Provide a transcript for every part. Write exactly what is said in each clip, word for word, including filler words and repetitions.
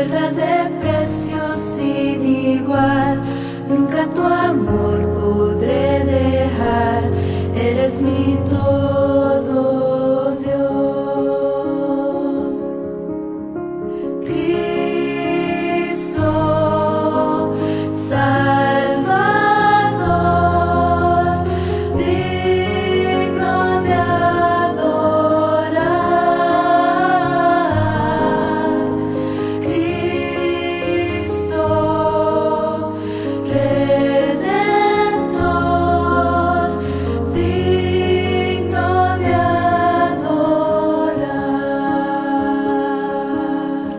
tierra de precio sin igual. Nunca tu amor podré dejar, eres mi todo, Dios. Cristo, Salvador, digno de adorar. Cristo, Redentor, digno de adorar.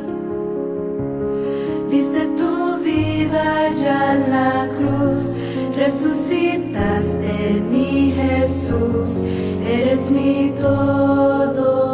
Diste tu vida ya en la cruz, resucitaste mi Jesús, eres mi todo.